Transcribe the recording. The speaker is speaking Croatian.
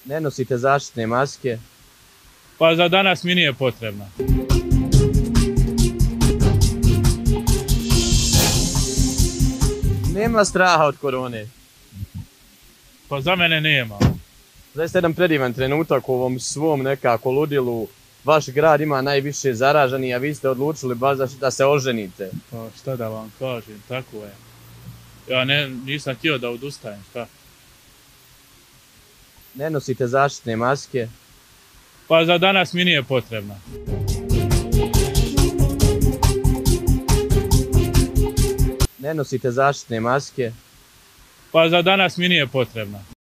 Ne nosite zaštitne maske? Pa za danas mi nije potrebna. Nema straha od korone. Pa za mene nema. Zaista jedan predivan trenutak u ovom svom nekako ludilu. Vaš grad ima najviše zaraženih, a vi ste odlučili baš da se oženite. Pa šta da vam kažem, tako je. Ja nisam htio da odustajem, šta? Ne nosite zaštitne maske? Pa za danas mi nije potrebna. Ne nosite zaštitne maske? Pa za danas mi nije potrebna.